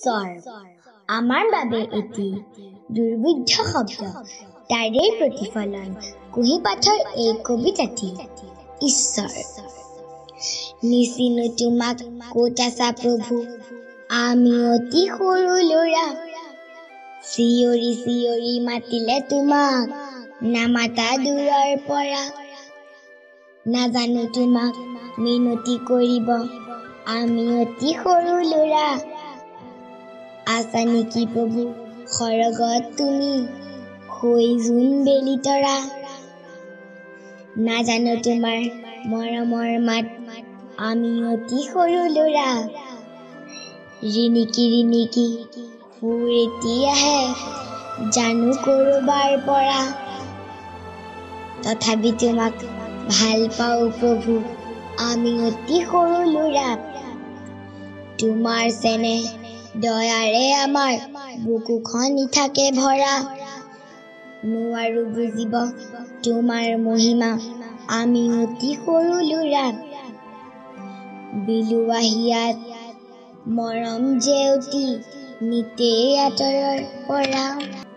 ঈশ্বৰ আমাৰ বাবে এটি দুৰ্বোধ্য শব্দ তাৰে প্ৰতিফলন কুহিপাঠৰ এই কবিতাটি ঈশ্বৰ নিচিনো তোমাক ক'ত আছা প্ৰভু আমি অতি সৰু ল'ৰা চিঞৰি চিঞৰি মাতিলে তোমাক নামাতা দূৰৰ পৰা নাজানো তোমাক মিনতি কৰিব আমি অতি সৰু ল'ৰা আছা নেকি প্ৰভু সৰগত তুমি হৈ জোন বেলি তৰা নাজানো তোমাৰ মৰমৰ মাত আমি অতি সৰু ল'ৰা ৰিণিকি সুৰ এতিয়াহে জানো কৰবাৰ পৰা তথাপি তোমাক ভাল পাওঁ প্ৰভু আমি অতি সৰু ল'ৰা তোমাৰ চেনেহ দয়াৰে আমাৰ বুকুখন থাকে ভৰা নোৱাৰো বুজিব তোমাৰ মহিমা আমি অতি সৰু ল'ৰা বিলুৱা হিয়াত মৰম জেউতি নিতে আঁতৰৰ পৰা